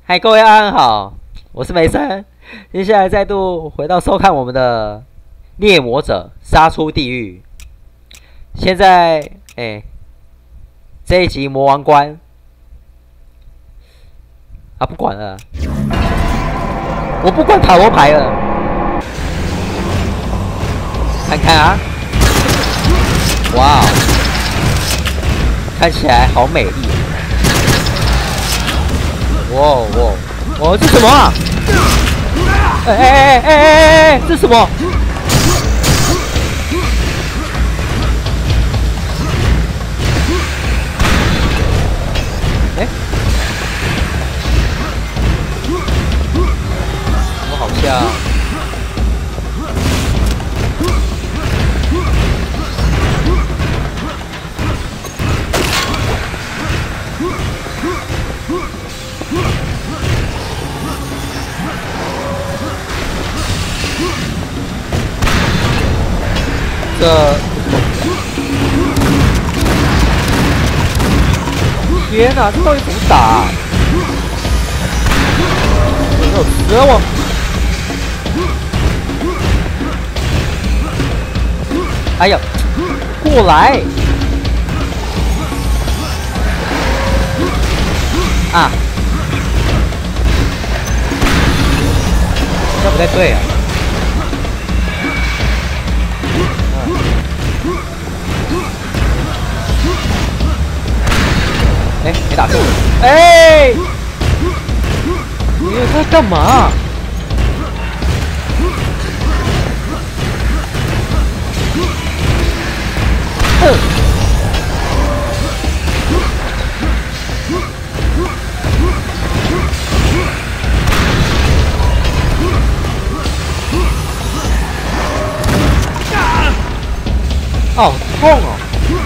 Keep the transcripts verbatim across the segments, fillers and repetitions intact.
嗨，各位安安好，我是梅森。接下来再度回到收看我们的猎魔者杀出地狱。现在，哎、欸，这一集魔王关啊，不管了，我不管塔罗牌了，看看啊，哇，看起来好美丽。 哇哇哇！这什么啊？哎哎哎哎哎哎！这什么？哎，我好像……这天哪，这到底怎么打、啊？有没有死我？哎呀，过来！啊，这不太对啊。 哎，没打中！哎，你在干嘛？哼！好痛哦！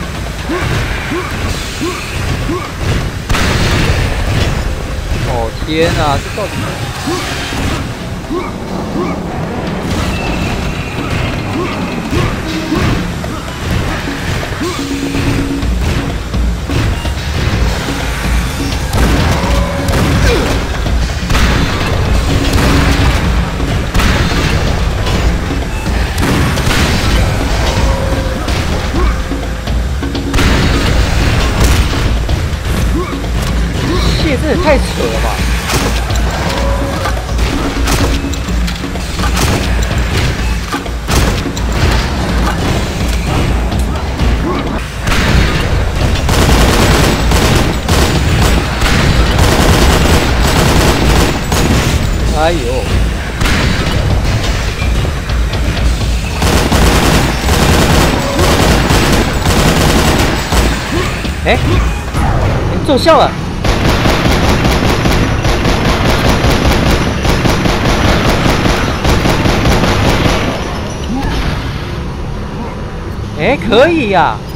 哦天哪，这到底？这真的太扯了吧！哎呦！哎，你奏效了！ 哎，可以呀、啊！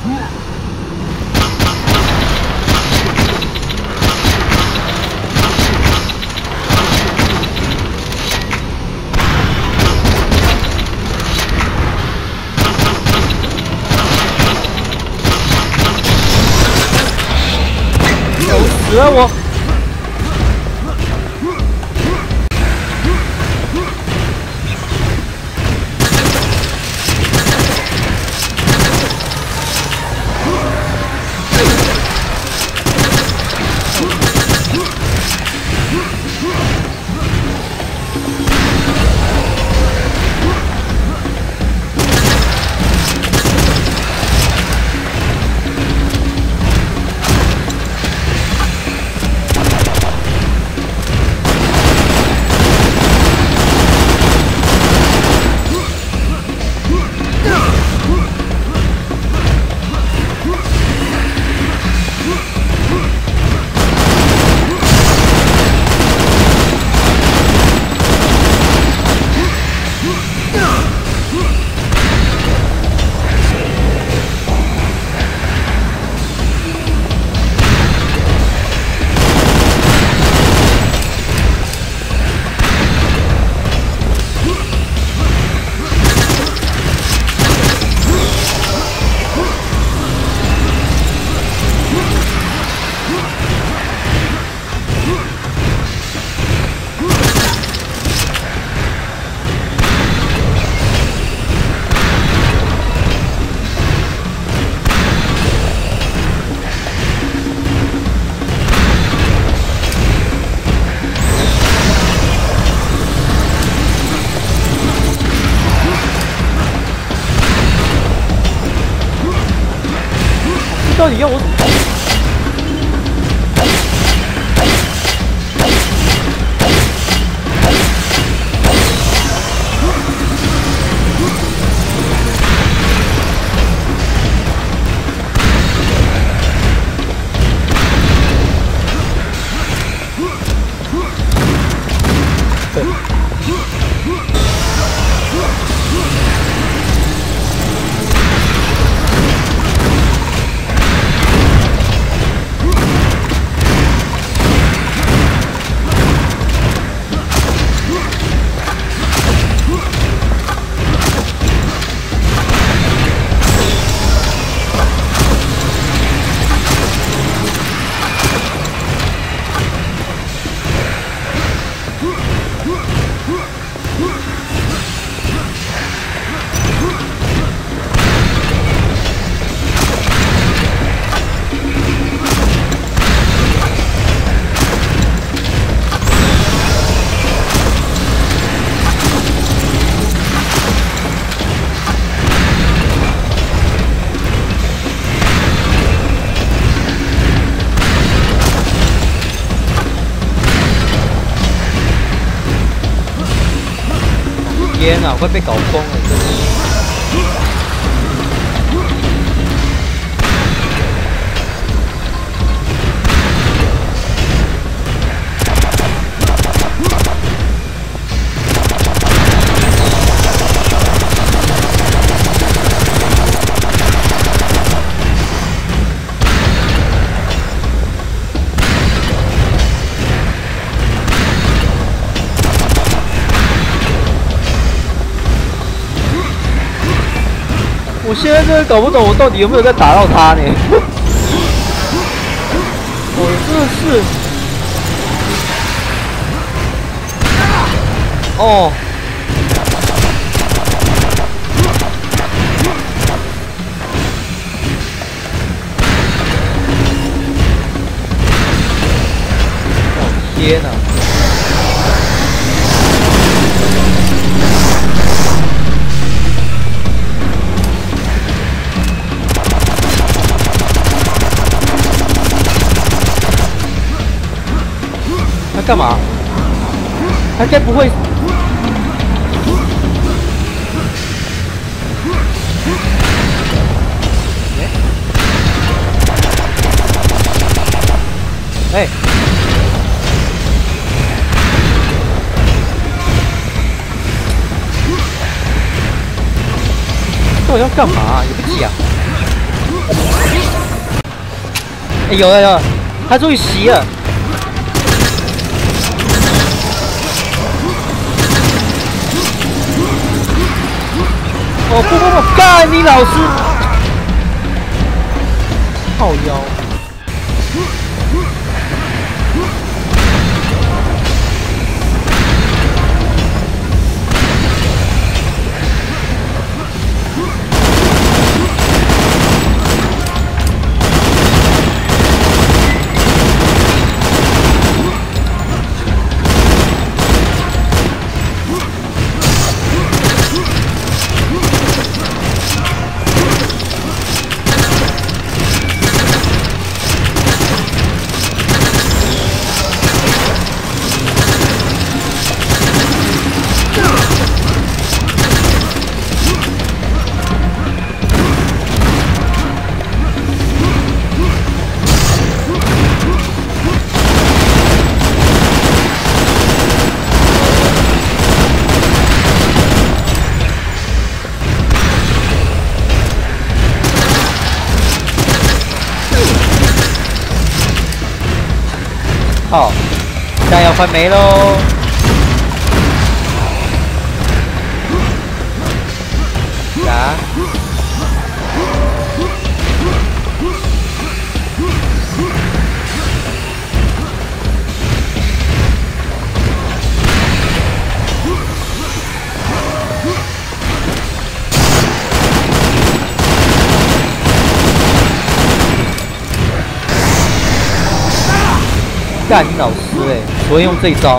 有死了我！ 到底要我怎么？天啊，快被搞疯了！真的。我现在真的搞不懂，我到底有没有在打到他呢？我真的是，哦，哦天哪！他干嘛？他该不会？哎、欸！到底要干嘛？也不讲。哎、欸，有了有了，他终于袭了。哦不不不！干你老师！靠腰！好，弹药快没喽！打！干你老师哎、欸！我会用这一招。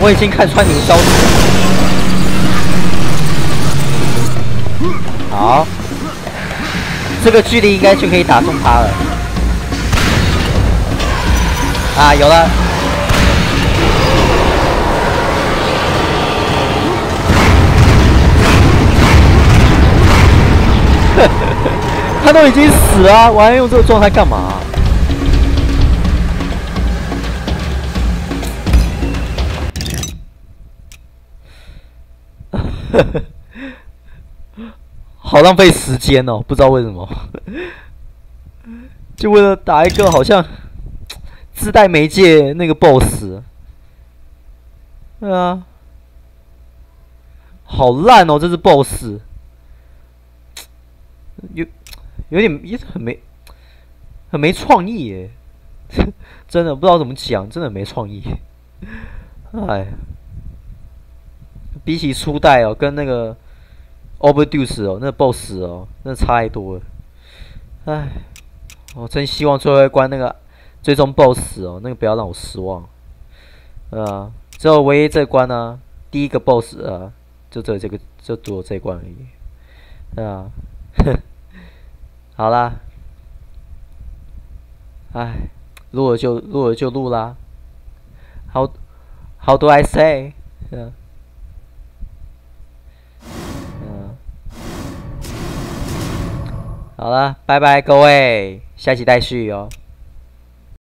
我已经看穿你的招式了。好，这个距离应该就可以打中他了。啊，有了。他都已经死了，我还用这个状态干嘛？好浪费时间哦，不知道为什么，就为了打一个好像自带媒介那个 boss。对啊，好烂哦，这是 boss。有有点也很没很没创意耶，真的不知道怎么讲，真的没创意。哎，比起初代哦，跟那个 Overdose 哦，那个 boss 哦，那差太多了。哎，我真希望最后一关那个最终 boss 哦，那个不要让我失望。啊，只有唯一这关呢、啊，第一个 boss 啊，就只有这个，就只有这一关而已。啊，好啦，哎，录了就录了就录啦。How How do I say？ 嗯嗯，好了，拜拜各位，下期待续哦。